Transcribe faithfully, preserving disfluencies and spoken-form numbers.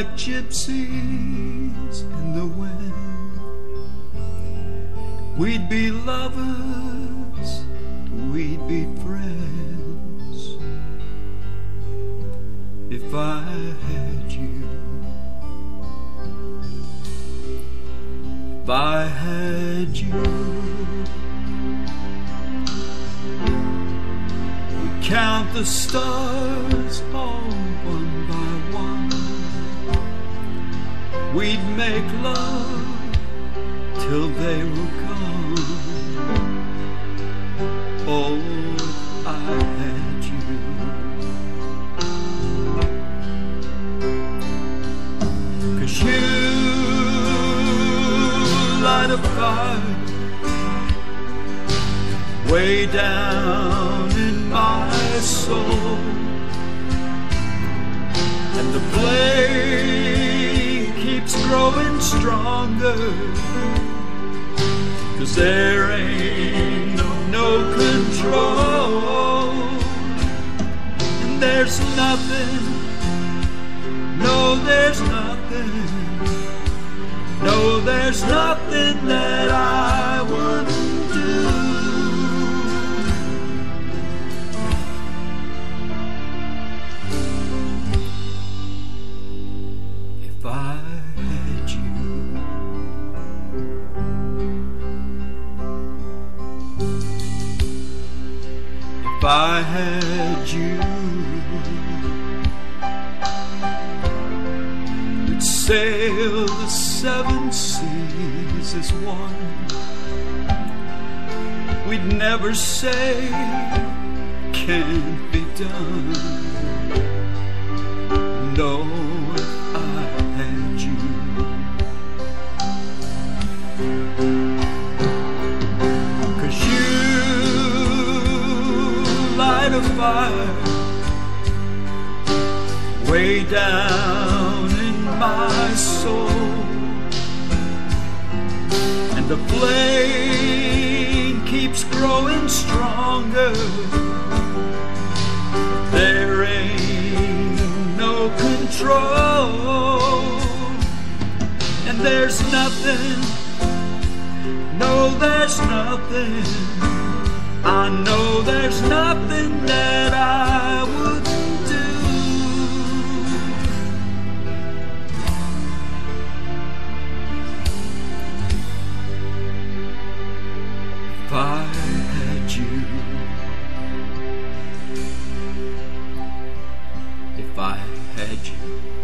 like gypsies in the wind. We'd be lovers, we'd be friends, if I had you. If I had you, we'd count the stars all one by one. We'd make love till they were gone. Oh, if I had you. 'Cause you light a fire way down in my soul, and the flame keeps growing stronger, 'cause there ain't no, no control. And there's nothing, no there's nothing, no there's nothing that I wouldn't do. If I had you. If I had you, we'd sail the seven seas as one. We'd never say can't be done. No, if I had you. 'Cause you light a fire way down in my soul, and the flame keeps growing stronger. There ain't no control, and there's nothing, no there's nothing, I know there's nothing that I wouldn't do. If I had you, if I had you.